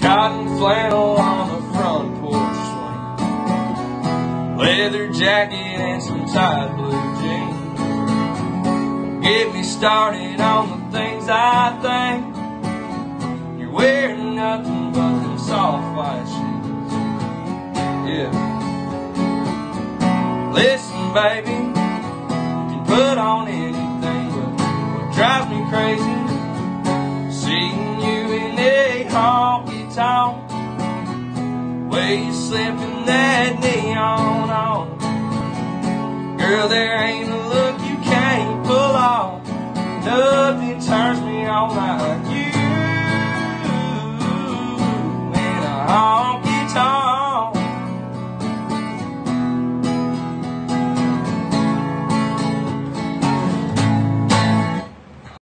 cotton flannel on the front porch swing, leather jacket and some tight blue jeans. Get me started on the things I think. You're wearing nothing but them soft white shoes. Yeah. Listen, baby, you can put on anything, but what drives me crazy, seeing you in a honky tonk, way you slipping that neon on. Girl, there ain't a look you can't pull off. Nothing turns me on like you.